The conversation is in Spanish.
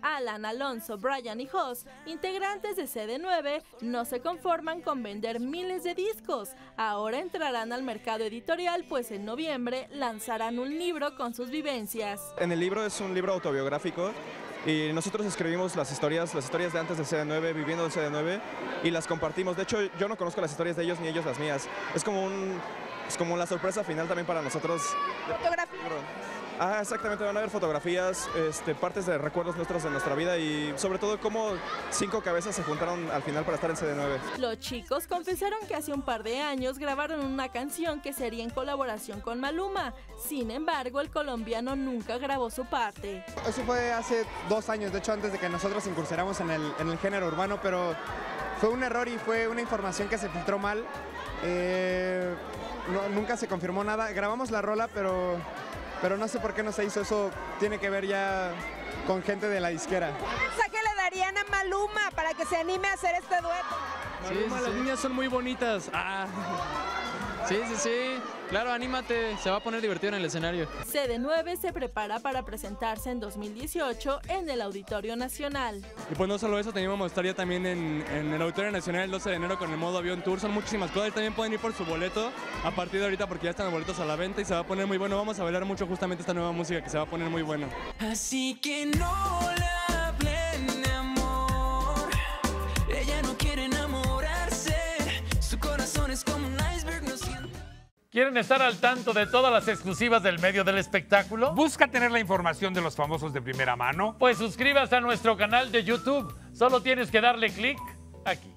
Alan, Alonso, Brian y Jos, integrantes de CD9, no se conforman con vender miles de discos. Ahora entrarán al mercado editorial, pues en noviembre lanzarán un libro con sus vivencias. En el libro es un libro autobiográfico y nosotros escribimos las historias de antes de CD9, viviendo en CD9, y las compartimos. De hecho, yo no conozco las historias de ellos ni ellos las mías. Es como la sorpresa final también para nosotros. ¿Fotografía? Exactamente, van a haber fotografías, partes de recuerdos nuestros de nuestra vida y sobre todo cómo 5 cabezas se juntaron al final para estar en CD9. Los chicos confesaron que hace un par de años grabaron una canción que sería en colaboración con Maluma. Sin embargo, el colombiano nunca grabó su parte. Eso fue hace 2 años, de hecho antes de que nosotros incursionáramos en el género urbano, pero fue un error y fue una información que se filtró mal. Nunca se confirmó nada. Grabamos la rola, pero no sé por qué no se hizo. Eso tiene que ver ya con gente de la disquera. ¿Qué le darían a Maluma para que se anime a hacer este dueto? Maluma, las niñas son muy bonitas. Sí. Claro, anímate, se va a poner divertido en el escenario. CD9 se prepara para presentarse en 2018 en el Auditorio Nacional. Y pues no solo eso, también vamos a estar ya también en el Auditorio Nacional el 12 de enero con el modo avión tour. Son muchísimas cosas, también pueden ir por su boleto a partir de ahorita porque ya están los boletos a la venta y se va a poner muy bueno. Vamos a bailar mucho justamente esta nueva música que se va a poner muy buena. Así que no le hablen de amor, ella no quiere enamorarse, su corazón es como un iceberg, no siente. ¿Quieren estar al tanto de todas las exclusivas del medio del espectáculo? ¿Busca tener la información de los famosos de primera mano? Pues suscríbase a nuestro canal de YouTube. Solo tienes que darle clic aquí.